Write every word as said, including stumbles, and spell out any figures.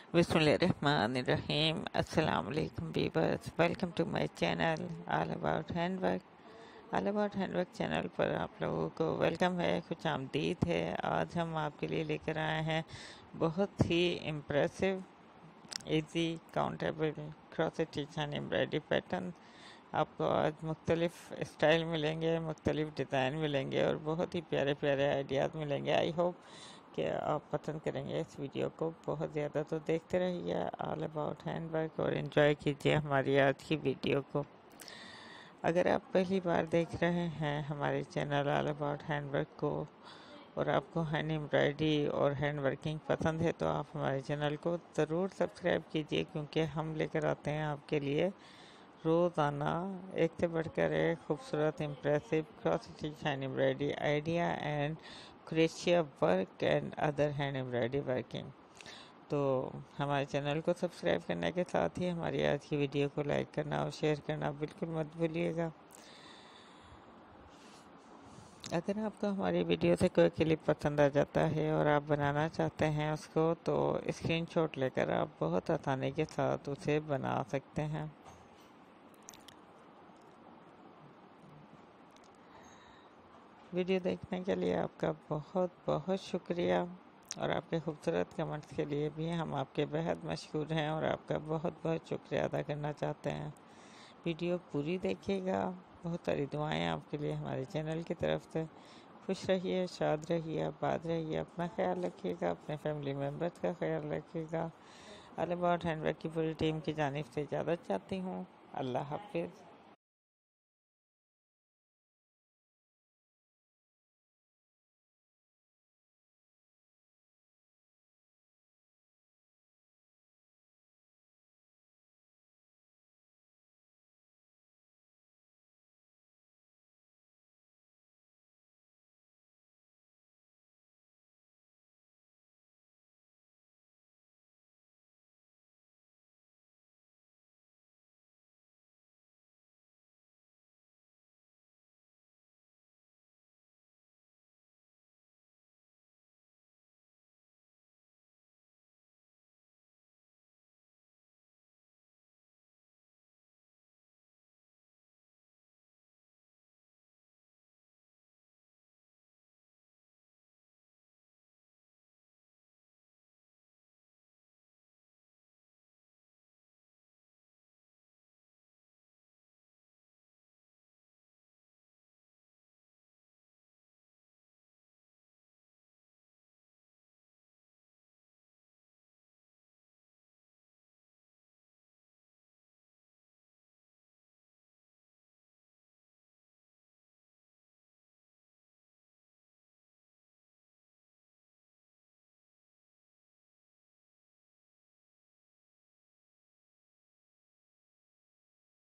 बिस्मिल्लाहिर्रहमानिर्रहीम। अस्सलाम वालेकुम viewers, welcome to my channel all about handwork. All about handwork channel पर आप लोगों को वेलकम है, खुश आमदीद है। आज हम आपके लिए लेकर आए हैं बहुत ही impressive easy countable crochet stitch embroidery pattern. आपको आज मुख्तलिफ स्टाइल मिलेंगे, मुख्तलिफ डिज़ाइन मिलेंगे और बहुत ही प्यारे प्यारे आइडियाज़ मिलेंगे। आई होप कि आप पसंद करेंगे इस वीडियो को बहुत ज़्यादा। तो देखते रहिए ऑल अबाउट हैंडवर्क और इन्जॉय कीजिए हमारी आज की वीडियो को। अगर आप पहली बार देख रहे हैं हमारे चैनल ऑल अबाउट हैंडवर्क को और आपको हैंड एम्ब्रॉयडरी और हैंड वर्किंग पसंद है तो आप हमारे चैनल को ज़रूर सब्सक्राइब कीजिए, क्योंकि हम लेकर आते हैं आपके लिए रोज़ाना एक से बढ़कर एक खूबसूरत impressive cross stitch hand embroidery idea and क्रोशिया work and other hand embroidery working. तो हमारे चैनल को सब्सक्राइब करने के साथ ही हमारी आज की वीडियो को लाइक करना और शेयर करना बिल्कुल मत भूलिएगा। अगर आपको हमारी वीडियो से कोई क्लिप पसंद आ जाता है और आप बनाना चाहते हैं उसको, तो स्क्रीनशॉट लेकर आप बहुत आसानी के साथ उसे बना सकते हैं। वीडियो देखने के लिए आपका बहुत बहुत शुक्रिया और आपके खूबसूरत कमेंट्स के लिए भी हम आपके बेहद मशहूर हैं और आपका बहुत बहुत शुक्रिया अदा करना चाहते हैं। वीडियो पूरी देखिएगा। बहुत सारी दुआएं आपके लिए हमारे चैनल की तरफ से। खुश रहिए, शाद रहिए, आबाद रहिए, अपना ख्याल रखिएगा, अपने फैमिली मेम्बर्स का ख्याल रखिएगा। ऑल अबाउट हैंडवर्क की पूरी टीम की जानिब से इजाज़त चाहती हूँ। अल्लाह हाफिज़।